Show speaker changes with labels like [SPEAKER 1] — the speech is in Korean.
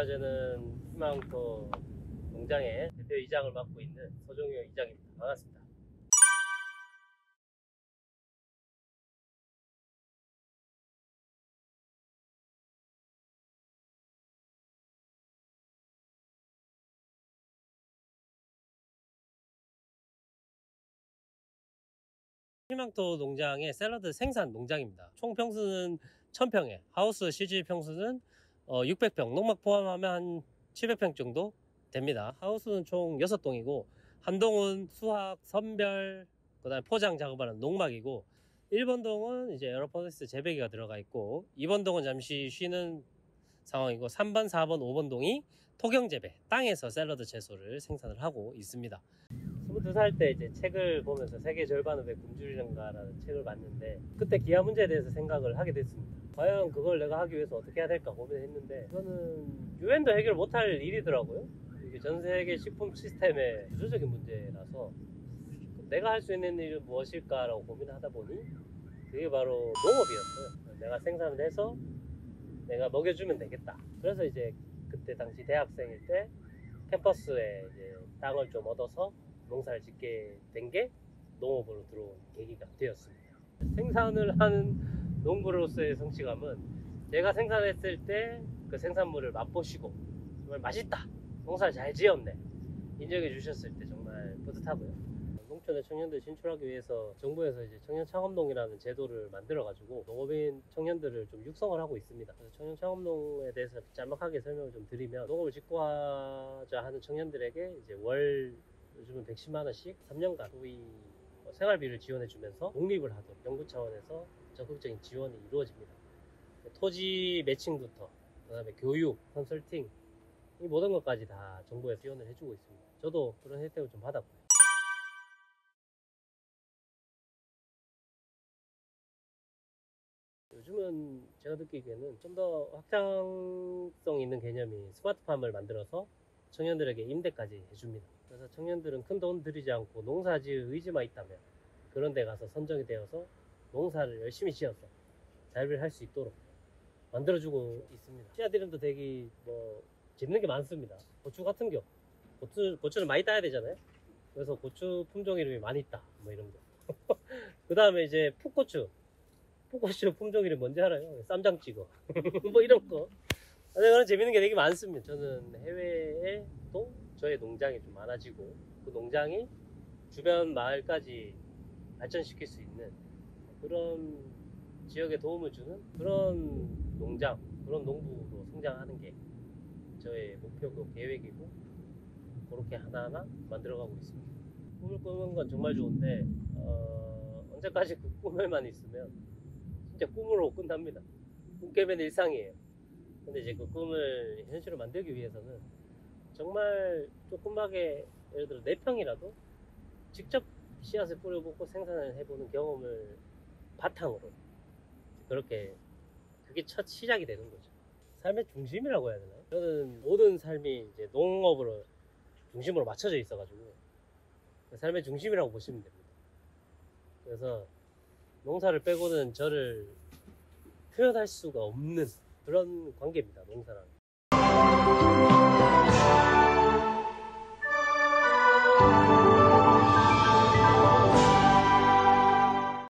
[SPEAKER 1] 안녕하십니까. 저는 희망토 농장의 대표이장을 맡고 있는 서종효 이장입니다. 반갑습니다. 희망토 농장의 샐러드 생산 농장입니다. 총 평수는 1000평에 하우스 실질 평수는 600평, 농막 포함하면 한 700평 정도 됩니다. 하우스는 총 6동이고 한 동은 수확, 선별, 그 다음에 포장 작업하는 농막이고 1번 동은 이제 에어로포니스 재배기가 들어가 있고 2번 동은 잠시 쉬는 상황이고 3번, 4번, 5번 동이 토경 재배, 땅에서 샐러드 채소를 생산을 하고 있습니다. 22살 때 이제 책을 보면서 세계 절반은 왜 굶주리는가라는 책을 봤는데 그때 기아 문제에 대해서 생각을 하게 됐습니다. 과연 그걸 내가 하기 위해서 어떻게 해야 될까 고민을 했는데 이거는 유엔도 해결 못할 일이더라고요. 이게 전 세계 식품 시스템의 구조적인 문제라서 내가 할 수 있는 일은 무엇일까라고 고민을 하다 보니 그게 바로 농업이었어요. 내가 생산을 해서 내가 먹여주면 되겠다. 그래서 이제 그때 당시 대학생일 때 캠퍼스에 이제 땅을 좀 얻어서 농사를 짓게 된 게 농업으로 들어온 계기가 되었습니다. 생산을 하는 농부로서의 성취감은 제가 생산했을 때 그 생산물을 맛보시고 정말 맛있다, 농사를 잘 지었네 인정해 주셨을 때 정말 뿌듯하고요. 농촌의 청년들 진출하기 위해서 정부에서 이제 청년창업농이라는 제도를 만들어 가지고 농업인 청년들을 좀 육성을 하고 있습니다. 그래서 청년창업농에 대해서 짤막하게 설명을 좀 드리면, 농업을 직구하자 하는 청년들에게 이제 월 요즘은 110만 원씩 3년간 소위 생활비를 지원해 주면서 독립을 하도록 정부 차원에서 적극적인 지원이 이루어집니다. 토지 매칭부터 그다음에 교육, 컨설팅, 이 모든 것까지 다 정부에서 지원을 해주고 있습니다. 저도 그런 혜택을 좀 받았고요. 요즘은 제가 느끼기에는 좀 더 확장성 있는 개념이 스마트팜을 만들어서 청년들에게 임대까지 해줍니다. 그래서 청년들은 큰 돈 들이지 않고 농사 지을 의지만 있다면 그런 데 가서 선정이 되어서 농사를 열심히 지어서 자립을 할 수 있도록 만들어주고 있습니다. 씨앗 이름도 되게 재밌는 게 많습니다. 고추 같은 경우 고추를 많이 따야 되잖아요. 그래서 고추 품종 이름이 많이 있다 뭐 이런 거. 그 다음에 이제 풋고추 품종 이름 뭔지 알아요? 쌈장 찍어 뭐 이런 거. 그런 재밌는 게 되게 많습니다. 저는 해외에도 저의 농장이 좀 많아지고 그 농장이 주변 마을까지 발전시킬 수 있는 그런 지역에 도움을 주는 그런 농장, 그런 농부로 성장하는 게 저의 목표고 계획이고 그렇게 하나하나 만들어가고 있습니다. 꿈을 꾸는 건 정말 좋은데 언제까지 그 꿈을만 있으면 진짜 꿈으로 끝납니다. 꿈 깨면 일상이에요. 근데 이제 그 꿈을 현실로 만들기 위해서는 정말 조그맣게 예를 들어 4평이라도 직접 씨앗을 뿌려보고 생산을 해보는 경험을 바탕으로 그렇게 그게 첫 시작이 되는 거죠. 삶의 중심이라고 해야 되나요? 저는 모든 삶이 이제 농업으로 중심으로 맞춰져 있어가지고 삶의 중심이라고 보시면 됩니다. 그래서 농사를 빼고는 저를 표현할 수가 없는 그런 관계입니다, 농사랑.